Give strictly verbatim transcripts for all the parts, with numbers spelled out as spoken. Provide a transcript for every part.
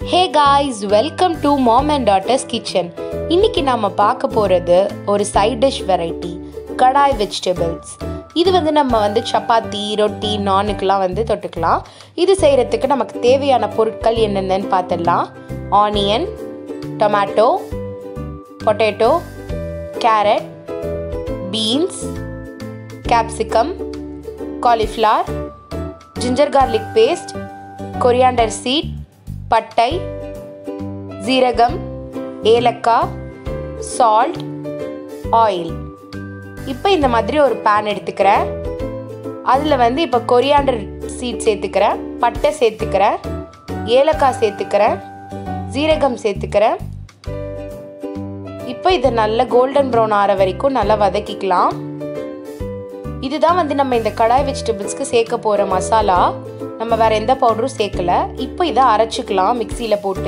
Hey guys, welcome to Mom and Daughter's Kitchen. இன்னைக்கு நாம பார்க்க போறது ஒரு side dish variety, Kadai Vegetables. இது வந்து நம்ம வந்து சப்பாத்தி, ரொட்டி, நானுக்குலாம் வந்து தொட்டுக்கலாம். இது செய்யறதுக்கு நமக்கு தேவையான பொருட்கள் என்னென்னன்னு பார்த்துடலாம். Onion, tomato, potato, carrot, beans, capsicum, cauliflower, ginger garlic paste, coriander seed, பட்டை, ஜீரகம், ஏலக்காய், சால்ட், ஆயில். இப்போ இந்த மாதிரி ஒரு பேன் எடுத்துக்கிறேன். அதில் வந்து இப்போ கொரியாண்டர் சீட் சேர்த்துக்கிறேன், பட்டை சேர்த்துக்கிறேன், ஏலக்காய் சேர்த்துக்கிறேன், ஜீரகம் சேர்த்துக்கிறேன். இப்போ இதை நல்லா கோல்டன் ப்ரௌன் ஆற வரைக்கும் நல்லா வதக்கிக்கலாம். இதுதான் வந்து நம்ம இந்த கடாய் வெஜிடபிள்ஸ்க்கு சேர்க்க போகிற மசாலா. நம்ம வேற எந்த பவுடரும் சேர்க்கல. இப்போ இதை அரைச்சிக்கலாம் மிக்சியில் போட்டு.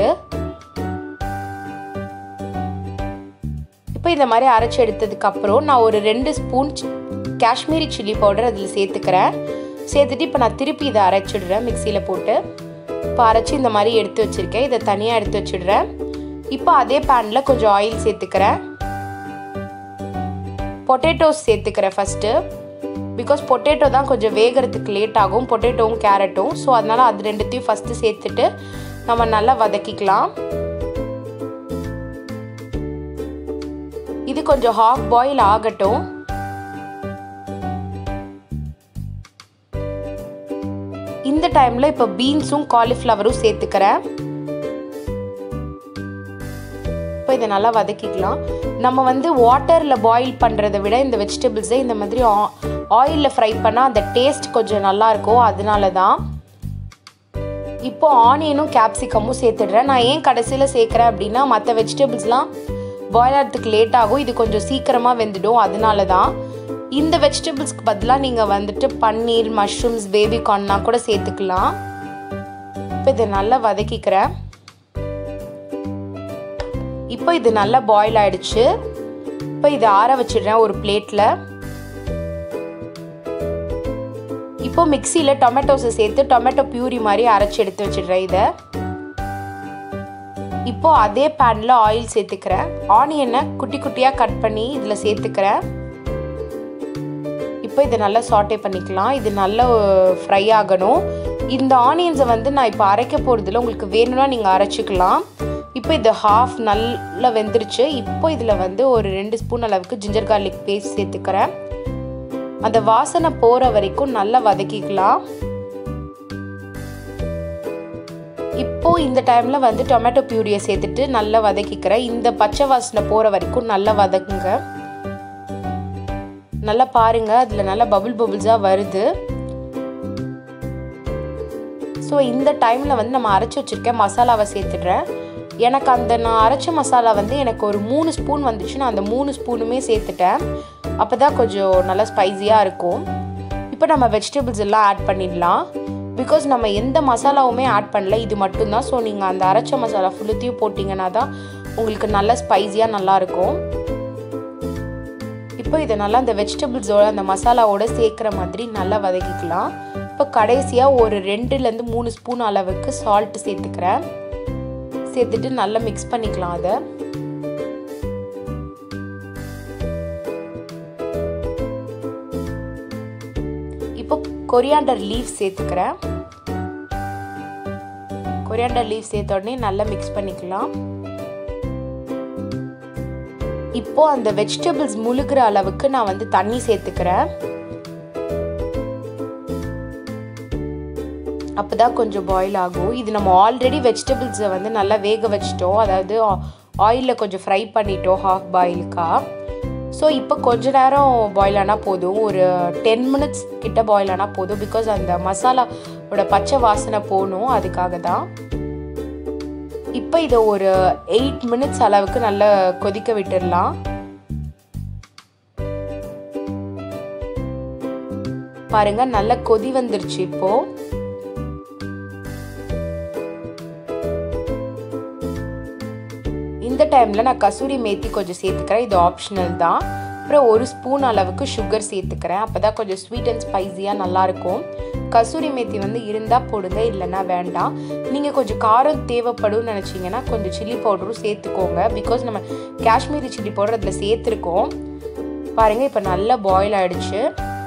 இப்போ இந்த மாதிரி அரைச்சி எடுத்ததுக்கு அப்புறம் நான் ஒரு ரெண்டு ஸ்பூன் காஷ்மீரி சில்லி பவுடர் அதில் சேர்த்துக்கிறேன். சேர்த்துட்டு இப்போ நான் திருப்பி இதை அரைச்சிடுறேன் மிக்சியில் போட்டு. இப்போ அரைச்சி இந்த மாதிரி எடுத்து வச்சுருக்கேன். இதை தனியாக எடுத்து வச்சுடுறேன். இப்போ அதே பேனில் கொஞ்சம் ஆயில் சேர்த்துக்கிறேன். பொட்டேட்டோஸ் சேர்த்துக்கிறேன் ஃபஸ்ட்டு. பிகாஸ் பொட்டேட்டோ தான் கொஞ்சம் வேகிறதுக்கு லேட் ஆகும், பொட்டேட்டோவும் கேரட்டும். ஸோ அதனால் அது ரெண்டுத்தையும் ஃபஸ்ட்டு சேர்த்துட்டு நம்ம நல்லா வதக்கிக்கலாம். இது கொஞ்சம் ஹாஃப் பாயில் ஆகட்டும். இந்த டைமில் இப்போ பீன்ஸும் காலிஃப்ளவரும் சேர்த்துக்கிறேன். இப்போ இதை நல்லா வதக்கிக்கலாம். நம்ம வந்து வாட்டரில் பாயில் பண்ணுறதை விட இந்த வெஜிடபிள்ஸை இந்த மாதிரி ஆயிலில் ஃப்ரை பண்ணால் அந்த டேஸ்ட் கொஞ்சம் நல்லாயிருக்கும். அதனால தான் இப்போ ஆனியனும் கேப்சிகமும் சேர்த்துடுறேன். நான் ஏன் கடைசியில் சேர்க்குறேன் அப்படின்னா மற்ற வெஜிடபிள்ஸ்லாம் பாயில் ஆகிறதுக்கு லேட் ஆகும், இது கொஞ்சம் சீக்கிரமாக வெந்துடும். அதனால தான் இந்த வெஜிடபிள்ஸ்க்கு பதிலாக நீங்கள் வந்துட்டு பன்னீர், மஷ்ரூம்ஸ், பேபி கார்ன்லாம் கூட சேர்த்துக்கலாம். இப்போ இதை நல்லா வதக்கிக்கிறேன். இப்போ இது நல்லா பாயில் ஆயிடுச்சு. இப்போ இதை ஆற வச்சிடுறேன் ஒரு பிளேட்டில். இப்போ மிக்சியில் டொமேட்டோஸை சேர்த்து டொமேட்டோ பியூரி மாதிரி அரைச்சி எடுத்து வச்சிடுறேன் இதை. இப்போ அதே பேனில் ஆயில் சேர்த்துக்கிறேன். ஆனியனை குட்டி குட்டியாக கட் பண்ணி இதில் சேர்த்துக்கிறேன். இப்போ இதை நல்லா சாட்டே பண்ணிக்கலாம். இது நல்லா ஃப்ரை ஆகணும். இந்த ஆனியன்ஸை வந்து நான் இப்போ அரைக்க போகிறதுல உங்களுக்கு வேணும்னா நீங்கள் அரைச்சிக்கலாம். இப்போ இது ஹாஃப் நல்லா வெந்துருச்சு. இப்போ இதில் வந்து ஒரு ரெண்டு ஸ்பூன் அளவுக்கு ஜிஞ்சர் கார்லிக் பேஸ்ட் சேர்த்துக்கிறேன். அந்த வாசனை போகிற வரைக்கும் நல்லா வதக்கிக்கலாம். இப்போ இந்த டைமில் வந்து டொமேட்டோ பியூரியை சேர்த்துட்டு நல்லா வதக்கிக்கிறேன். இந்த பச்சை வாசனை போகிற வரைக்கும் நல்லா வதக்குங்க. நல்லா பாருங்க, அதில் நல்லா பபுள் பபுள்ஸாக வருது. ஸோ இந்த டைமில் வந்து நம்ம அரைச்சி வச்சுருக்கேன் மசாலாவை சேர்த்துடுறேன். எனக்கு அந்த நான் அரைச்ச மசாலா வந்து எனக்கு ஒரு மூணு ஸ்பூன் வந்துச்சு. நான் அந்த மூணு ஸ்பூனுமே சேர்த்துட்டேன். அப்போ தான் கொஞ்சம் நல்லா ஸ்பைஸியாக இருக்கும். இப்போ நம்ம வெஜிடபிள்ஸ் எல்லாம் ஆட் பண்ணிடலாம். பிகாஸ் நம்ம எந்த மசாலாவுமே ஆட் பண்ணல, இது மட்டும்தான். ஸோ நீங்கள் அந்த அரைச்ச மசாலா ஃபுல்லுத்தையும் போட்டிங்கன்னா தான் உங்களுக்கு நல்லா ஸ்பைஸியாக நல்லாயிருக்கும். இப்போ இதை நல்லா அந்த வெஜிடபிள்ஸோட அந்த மசாலாவோட சேர்க்குற மாதிரி நல்லா வதக்கிக்கலாம். இப்போ கடைசியாக ஒரு ரெண்டுலேருந்து மூணு ஸ்பூன் அளவுக்கு சால்ட்டு சேர்த்துக்கிறேன். சேர்த்துட்டு நல்லா மிக்ஸ் பண்ணிக்கலாம் அதை. இப்போ கொரியாண்டர் லீவ் சேர்த்துக்கிறேன். கொரியாண்டர் லீவ் சேர்த்த உடனே நல்லா மிக்ஸ் பண்ணிக்கலாம். இப்போ அந்த வெஜிடபிள்ஸ் முழுகிற அளவுக்கு நான் வந்து தண்ணி சேர்த்துக்கிறேன். அப்போதான் கொஞ்சம் பாயில் ஆகும். இது நம்ம ஆல்ரெடி வெஜிடபிள்ஸை வந்து நல்லா வேக வச்சிட்டோம், அதாவது ஆயிலில் கொஞ்சம் ஃப்ரை பண்ணிட்டோம் ஹாஃப் பாயிலுக்கா. ஸோ இப்போ கொஞ்ச நேரம் பாயில் ஆனால் போதும், ஒரு டென் மினிட்ஸ் கிட்ட பாயில் ஆனால் போதும். பிகாஸ் அந்த மசாலாவோட பச்சை வாசனை போகணும், அதுக்காக தான். இப்போ இதை ஒரு எயிட் மினிட்ஸ் அளவுக்கு நல்லா கொதிக்க விட்டுடலாம். பாருங்க, நல்லா கொதி வந்துருச்சு. இப்போ இந்த டைமில் நான் கசூரி மேத்தி கொஞ்சம் சேர்த்துக்கிறேன். இது ஆப்ஷனல் தான். அப்புறம் ஒரு ஸ்பூன் அளவுக்கு சுகர் சேர்த்துக்கிறேன். அப்போ தான் கொஞ்சம் ஸ்வீட் அண்ட் ஸ்பைஸியாக நல்லாயிருக்கும். கசூரி மேத்தி வந்து இருந்தால் போடுங்க, இல்லைன்னா வேண்டாம். நீங்கள் கொஞ்சம் காரம் தேவைப்படும்னு நினச்சிங்கன்னா கொஞ்சம் சில்லி பவுடரும் சேர்த்துக்கோங்க. பிகாஸ் நம்ம காஷ்மீரி சில்லி பவுடர் அதில் சேர்த்துருக்கோம். பாருங்கள், இப்போ நல்லா பாயில் ஆகிடுச்சு.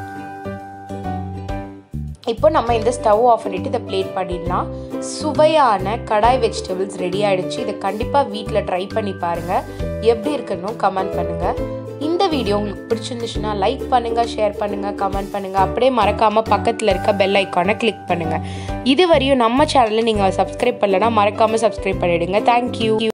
இப்போ நம்ம இந்த ஸ்டவ் ஆஃப் பண்ணிவிட்டு இதை பிளேட் பண்ணிடலாம். சுவையான கடாய் வெஜிடபிள்ஸ் ரெடி ஆகிடுச்சு. இதை கண்டிப்பாக வீட்டில் ட்ரை பண்ணி பாருங்கள். எப்படி இருக்குன்னு கமெண்ட் பண்ணுங்கள். இந்த வீடியோ உங்களுக்கு பிடிச்சிருந்துச்சுன்னா லைக் பண்ணுங்கள், ஷேர் பண்ணுங்கள், கமெண்ட் பண்ணுங்கள். அப்படியே மறக்காமல் பக்கத்தில் இருக்க பெல் ஐக்கானை கிளிக் பண்ணுங்கள். இது வரையும் நம்ம சேனலை நீங்கள் சப்ஸ்கிரைப் பண்ணலைன்னா மறக்காமல் சப்ஸ்கிரைப் பண்ணிவிடுங்க. தேங்க்யூ.